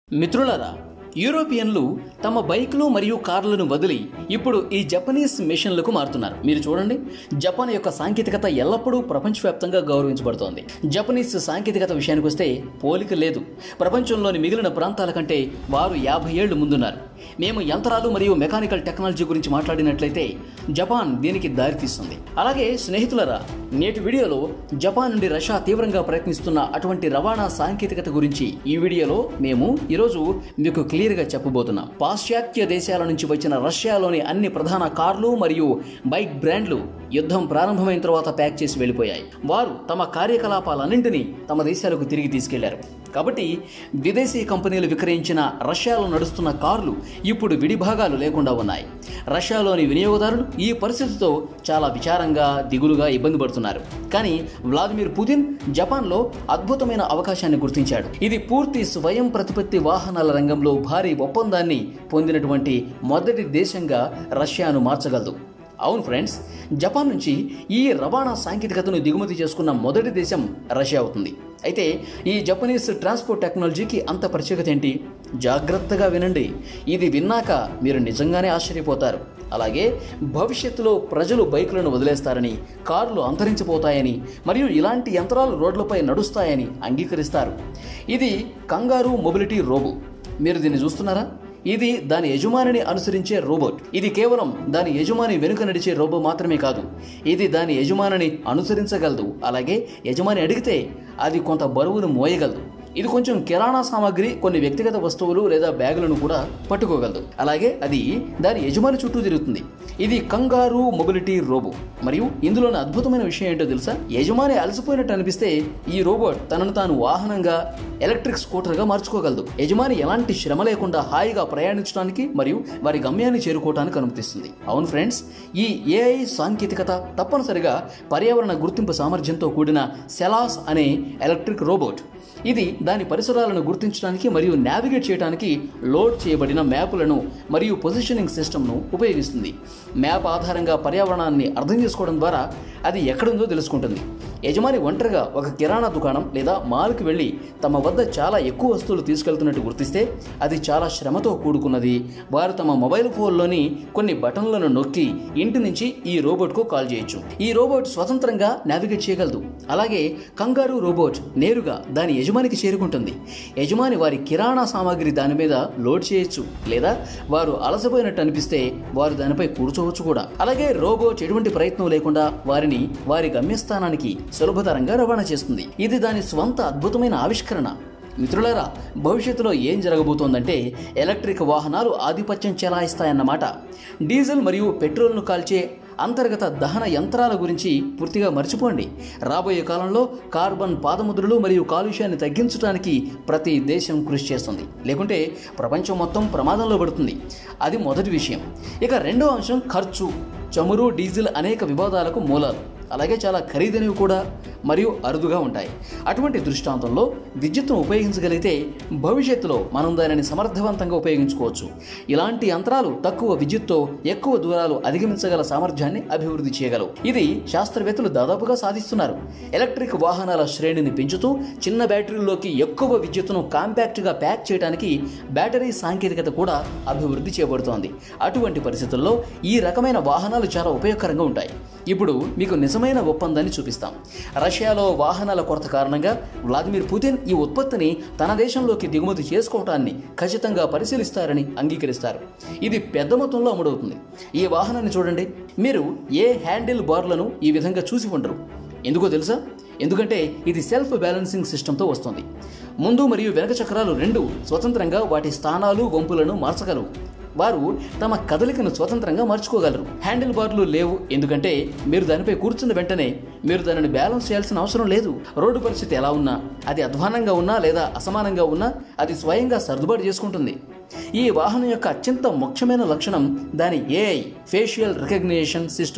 మిత్రులారా, యూరోపియన్లు తమ బైక్లు మరియు కార్లను వదిలి ఇప్పుడు ఈ జపనీస్ మెషిన్లకు మారుతున్నారు. మీరు చూడండి, జపాన్ యొక్క సాంకేతికత ఎల్లప్పుడూ ప్రపంచవ్యాప్తంగా గౌరవించబడుతోంది. జపనీస్ సాంకేతికత విషయానికి వస్తే పోలిక లేదు. ప్రపంచంలోని మిగిలిన ప్రాంతాల కంటే వారు 50 ఏళ్లు ముందున్నారు. మేము యంత్రాలు మరియు మెకానికల్ టెక్నాలజీ గురించి మాట్లాడినట్లయితే జపాన్ దీనికి దారితీస్తుంది. అలాగే స్నేహితులారా, నేటి వీడియోలో జపాన్ నుండి రష్యా తీవ్రంగా ప్రయత్నిస్తున్న అటువంటి రవాణా సాంకేతికత గురించి ఈ వీడియోలో మేము ఈరోజు మీకు క్లియర్గా చెప్పబోతున్నాం. పాశ్చాత్య దేశాల నుంచి వచ్చిన రష్యాలోని అన్ని ప్రధాన కార్లు మరియు బైక్ బ్రాండ్లు యుద్ధం ప్రారంభమైన తర్వాత ప్యాక్ చేసి వెళ్ళిపోయాయి. వారు తమ కార్యకలాపాలన్నింటినీ తమ దేశాలకు తిరిగి తీసుకెళ్లారు. కాబట్టి విదేశీ కంపెనీలు విక్రయించిన రష్యాలో నడుస్తున్న కార్లు ఇప్పుడు విడిభాగాలు లేకుండా ఉన్నాయి. రష్యాలోని వినియోగదారులు ఈ పరిస్థితితో చాలా విచారంగా, దిగులుగా ఇబ్బంది పడుతున్నారు. కానీ వ్లాదిమిర్ పుతిన్ జపాన్లో అద్భుతమైన అవకాశాన్ని గుర్తించాడు. ఇది పూర్తి స్వయం ప్రతిపత్తి వాహనాల రంగంలో భారీ ఒప్పందాన్ని పొందినటువంటి మొదటి దేశంగా రష్యాను మార్చగలదు. అవును ఫ్రెండ్స్, జపాన్ నుంచి ఈ రవాణా సాంకేతికతను దిగుమతి చేసుకున్న మొదటి దేశం రష్యా అవుతుంది. అయితే ఈ జపనీస్ ట్రాన్స్పోర్ట్ టెక్నాలజీకి అంత ప్రత్యేకత ఏంటి? జాగ్రత్తగా వినండి. ఇది విన్నాక మీరు నిజంగానే ఆశ్చర్యపోతారు. అలాగే భవిష్యత్తులో ప్రజలు బైకులను వదిలేస్తారని, కార్లు అంతరించిపోతాయని మరియు ఇలాంటి యంత్రాలు రోడ్లపై నడుస్తాయని అంగీకరిస్తారు. ఇది కంగారూ మొబిలిటీ రోబో. మీరు దీన్ని చూస్తున్నారా? ఇది దాని యజమానిని అనుసరించే రోబోట్. ఇది కేవలం దాని యజమాని వెనుక నడిచే రోబో మాత్రమే కాదు, ఇది దాని యజమానిని అనుసరించగలదు. అలాగే యజమాని అడిగితే అది కొంత బరువును మోయగలదు. ఇది కొంచెం కిరాణా సామాగ్రి, కొన్ని వ్యక్తిగత వస్తువులు లేదా బ్యాగులను కూడా పట్టుకోగలదు. అలాగే అది దాని యజమాని చుట్టూ తిరుగుతుంది. ఇది కంగారూ మొబిలిటీ రోబో. మరియు ఇందులోని అద్భుతమైన విషయం ఏంటో తెలుసా? యజమాని అలసిపోయినట్టు అనిపిస్తే ఈ రోబోట్ తనను తాను వాహనంగా, ఎలక్ట్రిక్ స్కూటర్గా మార్చుకోగలదు. యజమాని ఎలాంటి శ్రమ లేకుండా హాయిగా ప్రయాణించడానికి మరియు వారి గమ్యాన్ని చేరుకోవడానికి అనుమతిస్తుంది. అవును ఫ్రెండ్స్, ఈ ఏఐ సాంకేతికత తప్పనిసరిగా పర్యావరణ గుర్తింపు సామర్థ్యంతో కూడిన సెలాస్ అనే ఎలక్ట్రిక్ రోబోట్. ఇది దాని పరిసరాలను గుర్తించడానికి మరియు నావిగేట్ చేయడానికి లోడ్ చేయబడిన మ్యాపులను మరియు పొజిషనింగ్ సిస్టమ్ను ఉపయోగిస్తుంది. మ్యాప్ ఆధారంగా పర్యావరణాన్ని అర్థం చేసుకోవడం ద్వారా అది ఎక్కడుందో తెలుసుకుంటుంది. యజమాని ఒంటరిగా ఒక కిరాణా దుకాణం లేదా మాల్కి వెళ్ళి తమ వద్ద చాలా ఎక్కువ వస్తువులు తీసుకెళ్తున్నట్టు గుర్తిస్తే అది చాలా శ్రమతో కూడుకున్నది. వారు తమ మొబైల్ ఫోన్లోని కొన్ని బటన్లను నొక్కి ఇంటి నుంచి ఈ రోబోట్కు కాల్ చేయొచ్చు. ఈ రోబోట్ స్వతంత్రంగా నావిగేట్ చేయగలదు. అలాగే కంగారూ రోబోట్ నేరుగా దాని యజమానికి చేరుకుంటుంది. యజమాని వారి కిరాణా సామాగ్రి దాని మీద లోడ్ చేయొచ్చు, లేదా వారు అలసిపోయినట్టు అనిపిస్తే వారు దానిపై కూర్చోవచ్చు కూడా. అలాగే రోబోట్ ఎటువంటి ప్రయత్నం లేకుండా వారిని వారి గమ్యస్థానానికి సులభతరంగా రవాణా చేస్తుంది. ఇది దాని స్వంత అద్భుతమైన ఆవిష్కరణ. మిత్రులారా, భవిష్యత్తులో ఏం జరగబోతోందంటే ఎలక్ట్రిక్ వాహనాలు ఆధిపత్యం చెలాయిస్తాయన్నమాట. డీజిల్ మరియు పెట్రోల్ను కాల్చే అంతర్గత దహన యంత్రాల గురించి పూర్తిగా మర్చిపోండి. రాబోయే కాలంలో కార్బన్ పాదముద్రలు మరియు కాలుష్యాన్ని తగ్గించడానికి ప్రతి దేశం కృషి చేస్తుంది. లేకుంటే ప్రపంచం మొత్తం ప్రమాదంలో పడుతుంది. అది మొదటి విషయం. ఇక రెండో అంశం ఖర్చు. చమురు, డీజిల్ అనేక వివాదాలకు మూలాలు. అలాగే చాలా ఖరీదైనవి కూడా మరియు అరుదుగా ఉంటాయి. అటువంటి దృష్టాంతంలో విద్యుత్తును ఉపయోగించగలిగితే భవిష్యత్తులో మనం దానిని సమర్థవంతంగా ఉపయోగించుకోవచ్చు. ఇలాంటి యంత్రాలు తక్కువ విద్యుత్తో ఎక్కువ దూరాలు అధిగమించగల సామర్థ్యాన్ని అభివృద్ధి చేయగలవు. ఇది శాస్త్రవేత్తలు దాదాపుగా సాధిస్తున్నారు. ఎలక్ట్రిక్ వాహనాల శ్రేణిని పెంచుతూ చిన్న బ్యాటరీల్లోకి ఎక్కువ విద్యుత్తును కాంపాక్ట్గా ప్యాక్ చేయడానికి బ్యాటరీ సాంకేతికత కూడా అభివృద్ధి చేయబడుతోంది. అటువంటి పరిస్థితుల్లో ఈ రకమైన వాహనాలు చాలా ఉపయోగకరంగా ఉంటాయి. ఇప్పుడు మీకు నిజమైన ఒప్పందాన్ని చూపిస్తాం. రష్యాలో వాహనాల కొరత కారణంగా వ్లాదిమిర్ పుతిన్ ఈ ఉత్పత్తిని తన దేశంలోకి దిగుమతి చేసుకోవటాన్ని ఖచ్చితంగా పరిశీలిస్తారని అంగీకరిస్తారు. ఇది పెద్ద మొత్తంలో అమ్ముడవుతుంది. ఈ వాహనాన్ని చూడండి. మీరు ఏ హ్యాండిల్ బార్లను ఈ విధంగా చూసి ఉండరు. ఎందుకో తెలుసా? ఎందుకంటే ఇది సెల్ఫ్ బ్యాలెన్సింగ్ సిస్టంతో వస్తుంది. ముందు మరియు వెనక చక్రాలు రెండు స్వతంత్రంగా వాటి స్థానాలు, వంపులను మార్చగలవు. వారు తమ కదలికను స్వతంత్రంగా మార్చుకోగలరు. హ్యాండిల్ బార్లు లేవు, ఎందుకంటే మీరు దానిపై కూర్చున్న వెంటనే మీరు దానిని బ్యాలెన్స్ చేయాల్సిన అవసరం లేదు. రోడ్డు పరిస్థితి ఎలా ఉన్నా, అది అధ్వానంగా ఉన్నా లేదా అసమానంగా ఉన్నా అది స్వయంగా సర్దుబాటు చేసుకుంటుంది. ఈ వాహనం యొక్క అత్యంత ముఖ్యమైన లక్షణం దాని ఏఐ ఫేషియల్ రికగ్నిషన్ సిస్టమ్.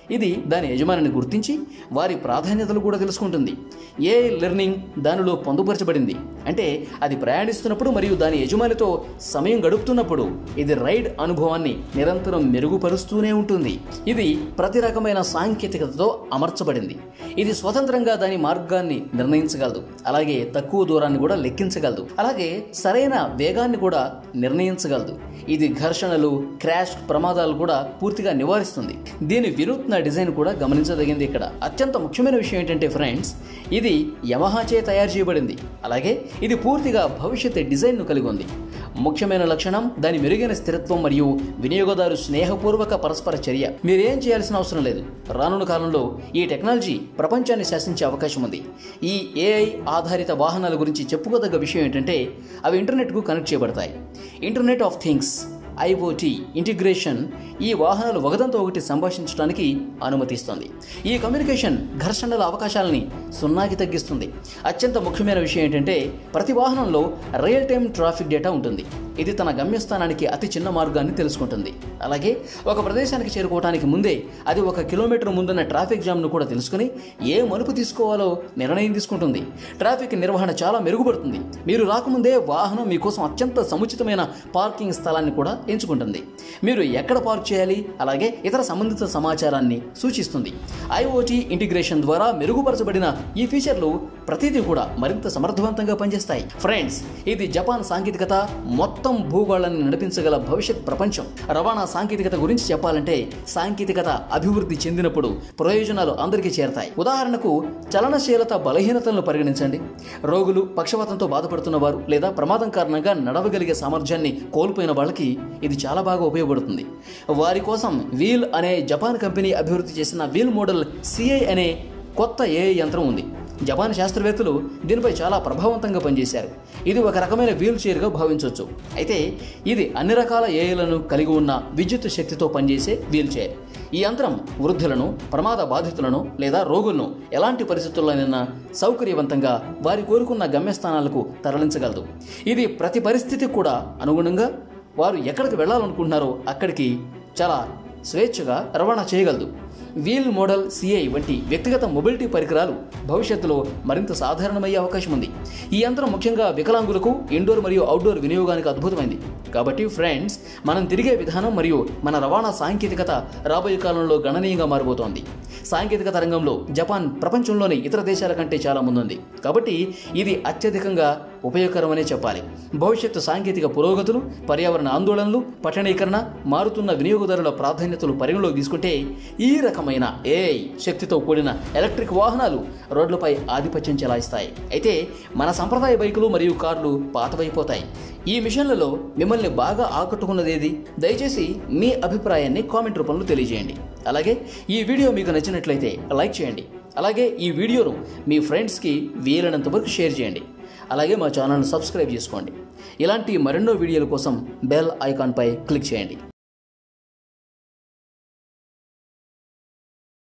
ఇది దాని యజమానిని గుర్తించి వారి ప్రాధాన్యతలు కూడా తెలుసుకుంటుంది. ఏఐ లెర్నింగ్ దానిలో పొందుపరచబడింది. అంటే అది ప్రయాణిస్తున్నప్పుడు మరియు దాని యజమానితో సమయం గడుపుతున్నప్పుడు ఇది రైడ్ అనుభవాన్ని నిరంతరం మెరుగుపరుస్తూనే ఉంటుంది. ఇది ప్రతి రకమైన సాంకేతికతతో అమర్చబడింది. ఇది స్వతంత్రంగా దాని మార్గాన్ని నిర్ణయించగలదు, అలాగే తక్కువ దూరాన్ని కూడా లెక్కించగలదు, అలాగే సరైన వేగాన్ని కూడా నిర్ణయించగలదు. ఇది ఘర్షణలు, క్రాష్ ప్రమాదాలు కూడా పూర్తిగా నివారిస్తుంది. దీని వినూత్న డిజైన్ కూడా గమనించదగింది. ఇక్కడ అత్యంత ముఖ్యమైన విషయం ఏంటంటే ఫ్రెండ్స్, ఇది యమహాచే తయారు చేయబడింది, అలాగే ఇది పూర్తిగా భవిష్యత్ డిజైన్ను కలిగి ఉంది. ముఖ్యమైన లక్షణం దాని మెరుగైన స్థిరత్వం మరియు వినియోగదారు స్నేహపూర్వక పరస్పర చర్య. మీరేం చేయాల్సిన అవసరం లేదు. రానున్న కాలంలో ఈ టెక్నాలజీ ప్రపంచాన్ని శాసించే అవకాశం ఉంది. ఈ ఏఐ ఆధారిత వాహనాల గురించి చెప్పుకోదగ్గ విషయం ఏంటంటే అవి ఇంటర్నెట్కు కనెక్ట్ చేయబడతాయి. Internet of things IoT integration ఈ వాహనాలు ఒకదాంతో ఒకటి సంభాషించడానికి అనుమతిస్తుంది. ఈ కమ్యూనికేషన్ ఘర్షణల అవకాశాలని సున్నాకి తగ్గిస్తుంది. అత్యంత ముఖ్యమైన విషయం ఏంటంటే ప్రతి వాహనంలో రియల్ టైమ్ ట్రాఫిక్ డేటా ఉంటుంది. ఇది తన గమ్యస్థానానికి అతి చిన్న మార్గాన్ని తెలుసుకుంటుంది. అలాగే ఒక ప్రదేశానికి చేరుకోవడానికి ముందే అది 1 కిలోమీటర్ ముందున్న ట్రాఫిక్ జామ్ను కూడా తెలుసుకుని ఏ మలుపు తీసుకోవాలో నిర్ణయం తీసుకుంటుంది. ట్రాఫిక్ నిర్వహణ చాలా మెరుగుపడుతుంది. మీరు రాకముందే వాహనం మీకోసం అత్యంత సముచితమైన పార్కింగ్ స్థలాన్ని కూడా ఎంచుకుంటుంది. మీరు ఎక్కడ పార్క్ చేయాలి, అలాగే ఇతర సంబంధిత సమాచారాన్ని సూచిస్తుంది. IoT ఇంటిగ్రేషన్ ద్వారా మెరుగుపరచబడిన ఈ ఫీచర్లు ప్రతిదీ కూడా మరింత సమర్థవంతంగా పనిచేస్తాయి. ఫ్రెండ్స్, ఇది జపాన్ సాంకేతికత మొత్తం భూగోళాన్ని నడిపించగల భవిష్యత్ ప్రపంచం. రవాణా సాంకేతికత గురించి చెప్పాలంటే సాంకేతికత అభివృద్ధి చెందినప్పుడు ప్రయోజనాలు అందరికీ చేరతాయి. ఉదాహరణకు చలనశీలత బలహీనతలను పరిగణించండి. రోగులు, పక్షవాతంతో బాధపడుతున్న వారు లేదా ప్రమాదం కారణంగా నడవగలిగే సామర్థ్యాన్ని కోల్పోయిన వాళ్ళకి ఇది చాలా బాగా ఉపయోగపడుతుంది. వారి కోసం వీల్ అనే జపాన్ కంపెనీ అభివృద్ధి చేసిన వీల్ మోడల్ CI అనే కొత్త AI యంత్రం ఉంది. జపాన్ శాస్త్రవేత్తలు దీనిపై చాలా ప్రభావవంతంగా పనిచేశారు. ఇది ఒక రకమైన వీల్ చైర్గా భావించవచ్చు. అయితే ఇది అన్ని రకాల ఏఐలను కలిగి ఉన్న విద్యుత్ శక్తితో పనిచేసే వీల్ చైర్. ఈ యంత్రం వృద్ధులను, ప్రమాద బాధితులను లేదా రోగులను ఎలాంటి పరిస్థితుల్లోనైనా సౌకర్యవంతంగా వారి కోరుకున్న గమ్యస్థానాలకు తరలించగలదు. ఇది ప్రతి పరిస్థితికి కూడా అనుగుణంగా వారు ఎక్కడికి వెళ్ళాలనుకుంటున్నారో అక్కడికి చాలా స్వేచ్ఛగా రవాణా చేయగలదు. వీల్ మోడల్ CI వంటి వ్యక్తిగత మొబిలిటీ పరికరాలు భవిష్యత్తులో మరింత సాధారణమయ్యే అవకాశం ఉంది. ఈ యంత్రం ముఖ్యంగా వికలాంగులకు ఇండోర్ మరియు అవుట్డోర్ వినియోగానికి అద్భుతమైంది. కాబట్టి ఫ్రెండ్స్, మనం తిరిగే విధానం మరియు మన రవాణా సాంకేతికత రాబోయే కాలంలో గణనీయంగా మారబోతోంది. సాంకేతికత రంగంలో జపాన్ ప్రపంచంలోని ఇతర దేశాల కంటే చాలా ముందుంది. కాబట్టి ఇది అత్యధికంగా ఉపయోగకరమనే చెప్పాలి. భవిష్యత్తు సాంకేతిక పురోగతులు, పర్యావరణ ఆందోళనలు, పట్టణీకరణ, మారుతున్న వినియోగదారుల ప్రాధాన్యతలు పరిగణలోకి తీసుకుంటే ఈ రకమైన AI శక్తితో కూడిన ఎలక్ట్రిక్ వాహనాలు రోడ్లపై ఆధిపత్యం చెలాయిస్తాయి. అయితే మన సంప్రదాయ బైకులు మరియు కార్లు పాతవైపోతాయి. ఈ మిషన్లలో మిమ్మల్ని బాగా ఆకట్టుకున్నదేది? దయచేసి మీ అభిప్రాయాన్ని కామెంట్ రూపంలో తెలియజేయండి. అలాగే ఈ వీడియో మీకు నచ్చినట్లయితే లైక్ చేయండి. అలాగే ఈ వీడియోను మీ ఫ్రెండ్స్కి వీలైనంత వరకు షేర్ చేయండి. అలాగే మా ఛానల్ను సబ్స్క్రైబ్ చేసుకోండి. ఇలాంటి మరెన్నో వీడియోల కోసం బెల్ ఐకాన్పై క్లిక్ చేయండి.